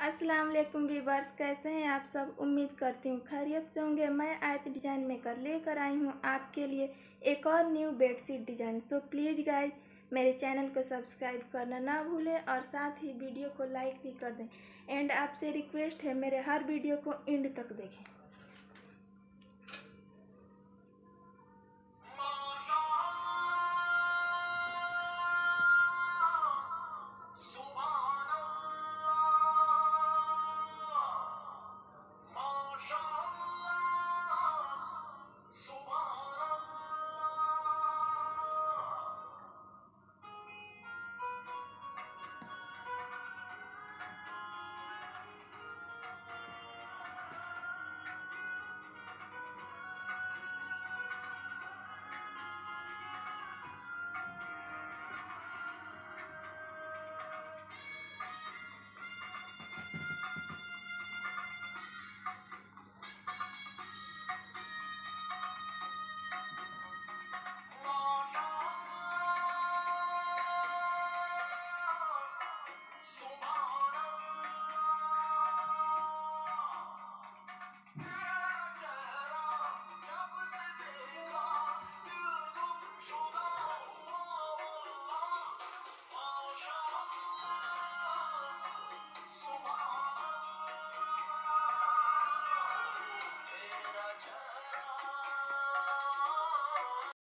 अस्सलाम वालेकुम व्यूअर्स, कैसे हैं आप सब। उम्मीद करती हूँ खैरियत से होंगे। मैं आयत डिज़ाइन मेकर लेकर आई हूँ आपके लिए एक और new bedsheet design. So please guys मेरे चैनल को सब्सक्राइब करना ना भूलें और साथ ही वीडियो को लाइक भी कर दें। एंड आपसे रिक्वेस्ट है मेरे हर वीडियो को एंड तक देखें।